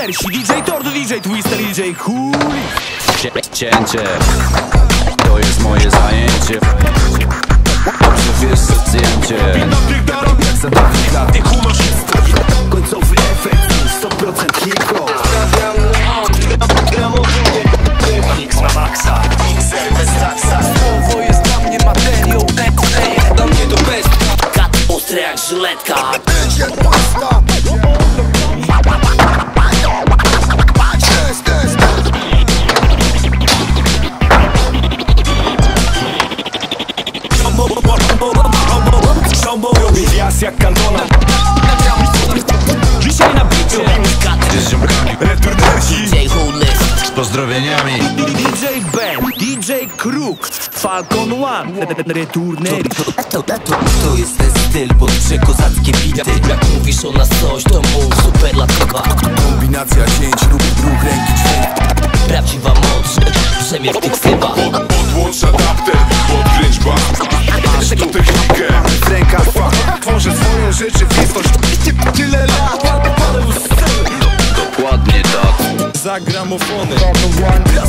Returnersi, DJ Tordo, DJ Twister, DJ Cool. Cięcie, to jest moje zajęcie. Dobrze wiesz co zdjęcie. Jak za dawnych lat nie kumasz. Końcowy efekt, 100% hip-hop. Mix na maksa, mixer bez taksa. Słowo jest dla mnie materiał. Dla mnie to best. Kat ostre jak żyletka. Robię wjazd jak Cantona. Dzisiaj na bicie Z ziomkami Returnersi, DJ Hoodless z pozdrowieniami. DJ Ben, DJ Kruk, Falcon One, Returnersi. To jest ten styl, pod przekozackie bity. Jak mówisz o nas coś, to mów superlatywa. Kombinacja cięć, ruch ręki, dźwięk. Prawdziwa moc, brzemię w tych słowach. Podłącz adapter, podkręć bas. Masz tu technikę, W rękach fakt, tworzę swoją rzeczywistość. Tyle lat, Dokładnie tak. za gramofony.